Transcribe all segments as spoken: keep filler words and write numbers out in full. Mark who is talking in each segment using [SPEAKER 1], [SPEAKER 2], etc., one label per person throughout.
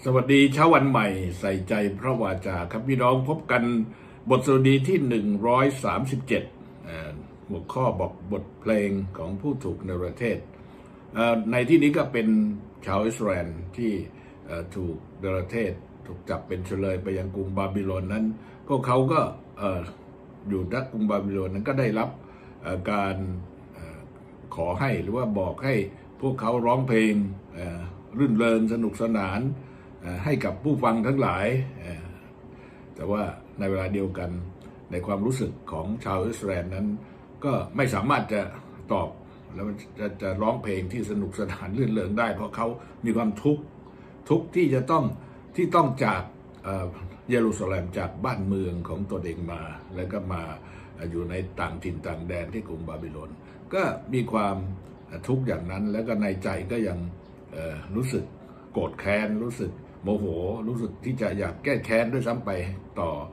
[SPEAKER 1] สวัสดีเช้าวันใหม่ใส่ใจพระวาจาครับพี่น้องพบกันบทสดุดีที่หนึ่งร้อยสามสิบเจ็ดหัวข้อบอกบทเพลงของผู้ถูกเนรเทศในที่นี้ก็เป็นชาวอิสราเอลที่ถูกเนรเทศถูกจับเป็นเฉลยไปยังกรุงบาบิโลนนั้นพวกเขาก็อยู่ณกรุงบาบิโลนนั้นก็ได้รับการขอให้หรือว่าบอกให้พวกเขาร้องเพลงรื่นเริงสนุกสนานให้กับผู้ฟังทั้งหลายแต่ว่าในเวลาเดียวกันในความรู้สึกของชาวอิสราเอลนั้นก็ไม่สามารถจะตอบแล้วจะจะร้องเพลงที่สนุกสนานรื่นเริงได้เพราะเขามีความทุกข์ทุกข์ที่จะต้องที่ต้องจากเยรูซาเล็มจากบ้านเมืองของตนเองมาแล้วก็มาอยู่ในต่างถิ่นต่างแดนที่กรุงบาบิโลนก็มีความทุกข์อย่างนั้นแล้วก็ในใจก็ยังรู้สึกโกรธแค้นรู้สึกโมโหรู้สึกที่จะอยากแก้แค้นด้วยซ้ำไปต่อ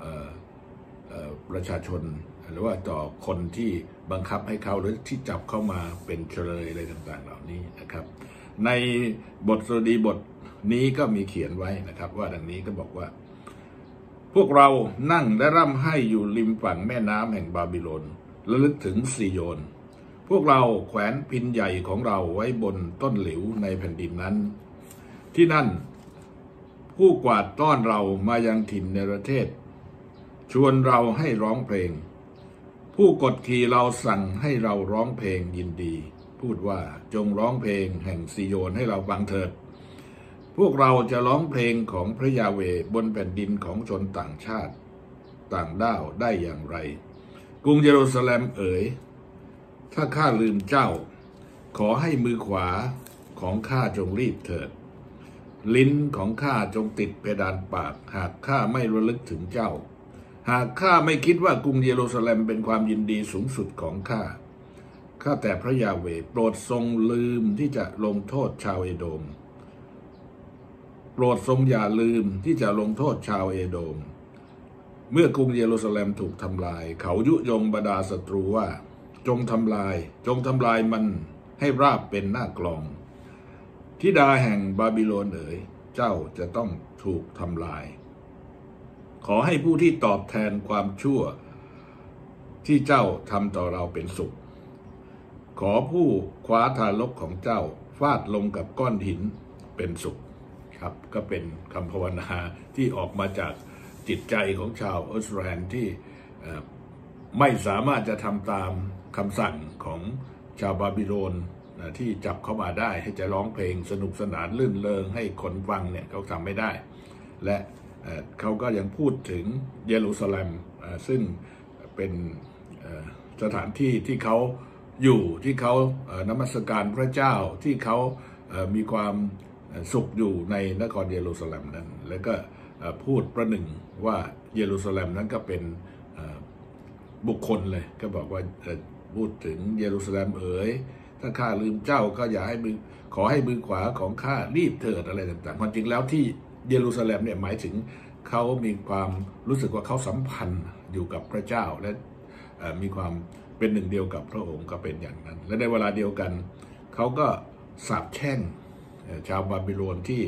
[SPEAKER 1] ประชาชนหรือว่าต่อคนที่บังคับให้เขาหรือที่จับเข้ามาเป็นเฉลยอะไรต่างๆเหล่านี้นะครับในบทสดุดีบทนี้ก็มีเขียนไว้นะครับว่าดังนี้ก็บอกว่าพวกเรานั่งและร่ำไห้อยู่ริมฝั่งแม่น้ำแห่งบาบิโลนระลึกถึงซีโยนพวกเราแขวนพินใหญ่ของเราไว้บนต้นหลิวในแผ่นดินนั้นที่นั่นผู้กวาดต้อนเรามายังถิ่นเนรเทศชวนเราให้ร้องเพลงผู้กดขี่เราสั่งให้เราร้องเพลงยินดีพูดว่าจงร้องเพลงแห่งซีโยนให้เราฟังเถิดพวกเราจะร้องเพลงของพระยาเวห์บนแผ่นดินของชนต่างชาติต่างด้าวได้อย่างไรกรุงเยรูซาเล็มเอ๋ยถ้าข้าลืมเจ้าขอให้มือขวาของข้าจงรีบเถิดลิ้นของข้าจงติดเพดานปากหากข้าไม่ระลึกถึงเจ้าหากข้าไม่คิดว่ากรุงเยรูซาเล็มเป็นความยินดีสูงสุดของข้าข้าแต่พระยาเวห์โปรดทรงลืมที่จะลงโทษชาวเอโดมโปรดทรงอย่าลืมที่จะลงโทษชาวเอโดมเมื่อกรุงเยรูซาเล็มถูกทำลายเขายุยงบรรดาศัตรูว่าจงทำลายจงทำลายมันให้ราบเป็นหน้ากลองธิดาแห่งบาบิโลนเอ๋ยเจ้าจะต้องถูกทำลายขอให้ผู้ที่ตอบแทนความชั่วที่เจ้าทำต่อเราเป็นสุขขอผู้คว้าทารกของเจ้าฟาดลงกับก้อนหินเป็นสุขครับก็เป็นคำภาวนาที่ออกมาจากจิตใจของชาวอิสราเอลที่ไม่สามารถจะทำตามคำสั่งของชาวบาบิโลนที่จับเข้ามาได้ให้จะร้องเพลงสนุกสนานลื่นเริงให้คนฟังเนี่ยเขาทำไม่ได้และเขาก็ยังพูดถึงเยรูซาเล็มซึ่งเป็นสถานที่ที่เขาอยู่ที่เขานมัสการพระเจ้าที่เขามีความสุขอยู่ในนครเยรูซาเล็มนั้นแล้วก็พูดประหนึ่งว่าเยรูซาเล็มนั้นก็เป็นบุคคลเลยก็บอกว่าพูดถึงเยรูซาเล็มเอ๋ยถ้าข้าลืมเจ้าก็อย่าให้มือขอให้มือขวาของข้ารีบเถิดอะไรต่างๆความจริงแล้วที่เยรูซาเล็มเนี่ยหมายถึงเขามีความรู้สึกว่าเขาสัมพันธ์อยู่กับพระเจ้าและมีความเป็นหนึ่งเดียวกับพระองค์ก็เป็นอย่างนั้นและในเวลาเดียวกันเขาก็สาปแช่งชาวบาบิโลนที่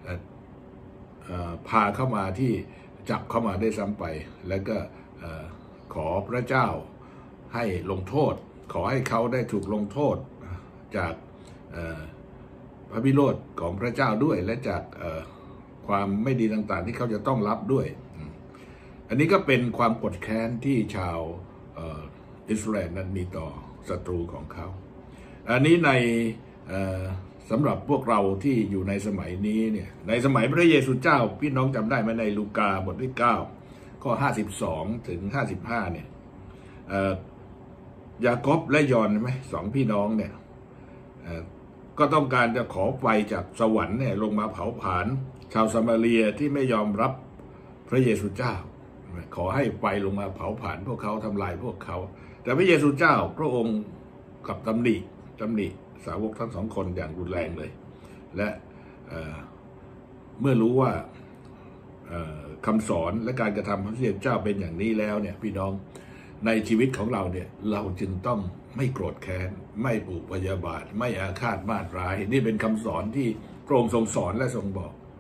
[SPEAKER 1] พาเข้ามาที่จับเข้ามาได้ซ้ำไปแล้วก็ขอพระเจ้าให้ลงโทษขอให้เขาได้ถูกลงโทษจากพระบิโรธของพระเจ้าด้วยและจากความไม่ดีต่างๆที่เขาจะต้องรับด้วยอันนี้ก็เป็นความกดแค้นที่ชาวอิสราเอลนั้นมีต่อศัตรูของเขาอันนี้ในสำหรับพวกเราที่อยู่ในสมัยนี้เนี่ยในสมัยพระเยซูเจ้าพี่น้องจำได้ไหมในลูกาบทที่เก้าข้อห้าสิบสองถึงห้าสิบห้าเนี่ยยากอบและยอนใช่ไหมสองพี่น้องเนี่ยก็ต้องการจะขอไฟจากสวรรค์เนี่ยลงมาเผาผลาญชาวซามาเรียที่ไม่ยอมรับพระเยซูเจ้าขอให้ไฟลงมาเผาผลาญพวกเขาทำลายพวกเขาแต่พระเยซูเจ้าพระองค์กับตำหนิตำหนิสาวกทั้งสองคนอย่างรุนแรงเลยและเ, เมื่อรู้ว่าคำสอนและการกระทำของพระเจ้าเป็นอย่างนี้แล้วเนี่ยพี่น้องในชีวิตของเราเนี่ยเราจึงต้องไม่โกรธแค้นไม่ผูกพยาบาทไม่อาฆาตมาตร้ายนี่เป็นคำสอนที่พระองค์ทรงสอนและทรงบอก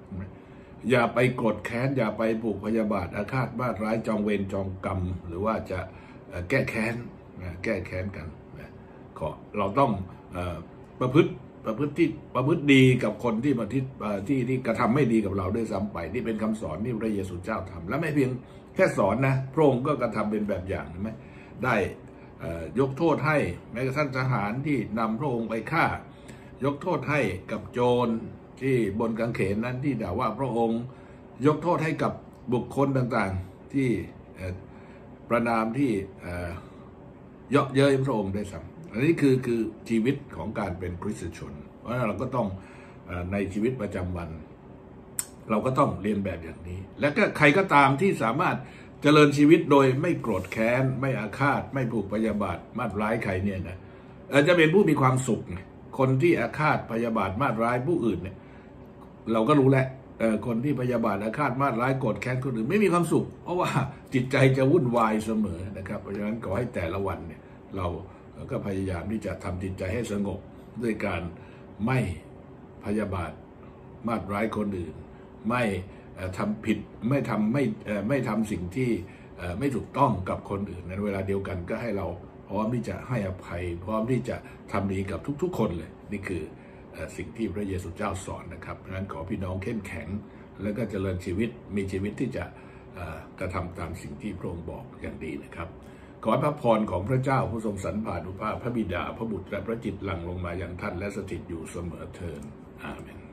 [SPEAKER 1] อย่าไปโกรธแค้นอย่าไปผูกพยาบาทอาฆาตมาร้ายจองเวรจองกรรมหรือว่าจะแก้แค้นแก้แค้นกันขอเราต้องประพฤติประพฤติที่ประพฤติดีกับคนที่มาที่ที่ที่กระทำไม่ดีกับเราด้วยซ้ำไปนี่เป็นคำสอนที่พระเยซูเจ้าทำและไม่เพียงแค่สอนนะพระองค์ก็กระทำเป็นแบบอย่างใช่ไหมได้ยกโทษให้แม้กระทั่งทหารที่นำพระองค์ไปฆ่ายกโทษให้กับโจรที่บนกางเขนนั้นที่ด่าว่าพระองค์ยกโทษให้กับบุคคลต่างๆที่ประนามที่เยาะเย้ยพระองค์ได้ซ้ำอันนี้คือคือชีวิตของการเป็นคริสตชนเพราะฉะนั้นเราก็ต้องในชีวิตประจำวัน เราก็ต้องเรียนแบบอย่างนี้และก็ใครก็ตามที่สามารถเจริญชีวิตโดยไม่โกรธแค้นไม่อาฆาตไม่ผูกพยาบาทมาดร้ายใครเนี่ยนะจะเป็นผู้มีความสุขคนที่อาฆาตพยาบาทมาดร้ายผู้อื่นเนี่ยเราก็รู้แหละคนที่พยาบาทอาฆาตมาดร้ายโกรธแค้นคนอื่นไม่มีความสุขเพราะว่าจิตใจจะวุ่นวายเสมอนะครับเพราะฉะนั้นขอให้แต่ละวันเนี่ยเราก็พยายามที่จะทำจิตใจให้สงบด้วยการไม่พยาบาทมาดร้ายคนอื่นไม่ทำผิดไม่ทำไม่ไม่ทำสิ่งที่ไม่ถูกต้องกับคนอื่นในเวลาเดียวกันก็ให้เราพร้อมที่จะให้อภัยพร้อมที่จะทำดีกับทุกๆคนเลยนี่คือสิ่งที่พระเยซูเจ้าสอนนะครับเพราะฉะนั้นขอพี่น้องเข้มแข็งแล้วก็เจริญชีวิตมีชีวิตที่จะกระทำตามสิ่งที่พระองค์บอกอย่างดีนะครับขอพระพรของพระเจ้าผู้ทรงสรรพานุภาพพระบิดาพระบุตรและพระจิตหลั่งลงมาอย่างท่านและสถิตอยู่เสมอเทอญอาเมน